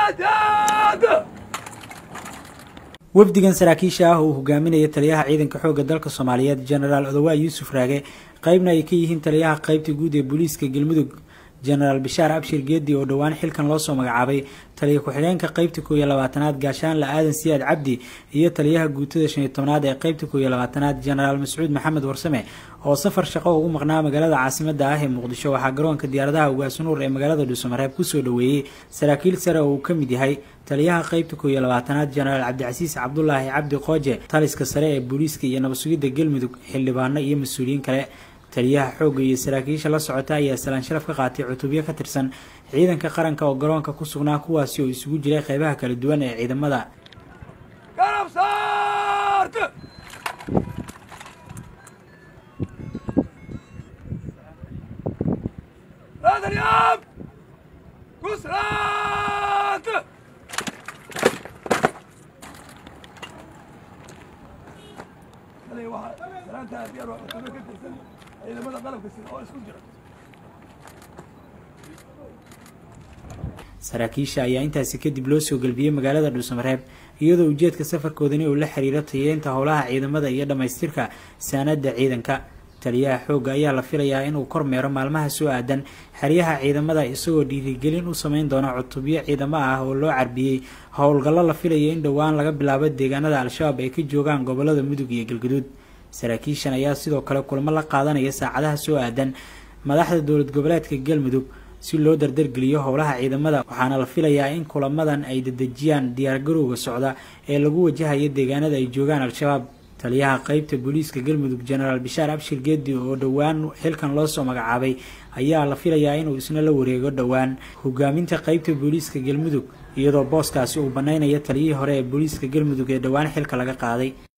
wafdigan saraakiisha ah oo hogaaminaya taliyaha ciidanka xoogga dalka Soomaaliyeed General Odawa Yuusuf Raage qaybna ay ka yihiin taliyaha qaybta guud ee booliiska Galmudug General Bishaar Abshir Geedi oo dhawaan xilkan loo soo magacaabay taliye ku-xigeenka qaybta 12aad gaashaan la aadan Siyaad Cabdi iyo taliyaha guutada 15aad ee qaybta 12aad General Mas'uud Maxamed Warsame oo safar shaqo ugu maqnaa magaalada caasimadda ah ee Muqdisho waxa garoonka diyaaradaha Ugaas Nuur ee magaalada Dhuusamareeb ku soo dhaweeyay saraakiil sare oo ka mid yahay taliyaha qaybta 12aad General Cabdicasiis Cabdullaahi Cabdi Qooje taliska sare ee booliiska iyo nabad sugidda Galmudug xildhibaano iyo mas'uuliyiin kale taliyaha xoogga iyo saraakiisha la socota ayaa salaan sharaf ka qaatay cutubyo ka tirsan ciidanka qaranka oo garoonka ku sugnaa kuwaasi oo isugu jiray qaybaha kala duwan ee ciidamada garab saarta raadiyam kusraat saraakiisha ayaa intaasi kadib loo soo galbiyay magaalada Dhuusamareeb iyadoo ujeedka safarkoodani uu la xiriiro tayeynta howlaha ciidamada iyo dhamaystirka saanada ciidanka taliyaha xoogga ayaa la filayaa inuu kormeero maalmaha soo aadan xariyaha ciidamada isagoo dhiirigelin u sameyn doona cutubyo ciidamo ah oo loo carbiyay howlgallo la filayo in dhawaan laga bilaabo deegaanada al-shabaab ay ka joogaan gobolada Mudug iyo Galgaduud saraakiishan ayaa sidoo kale kulamo la qaadanaya saacadaha soo aadan madaxda dowlad goboleedka Galmudug si loo dardargeliyo howlaha ciidamada waxaana la filayaa in kulamadan ay dadajiyaan diyaar garowga socda ee lagu wajahayo deegaanada ay joogaan al-shabaab taliyaha qaybta booliiska Galmudug General Bishaar Abshir Geedi oo dhawaan xilkan loo soo magacaabay ayaa la filayaa inuu isna la wareego dhawaan hogaaminta qaybta booliiska Galmudug iyadoo booskaasi uu baneynayo taliyihii hore ee booliiska Galmudug ee dhawaan xilka laga qaaday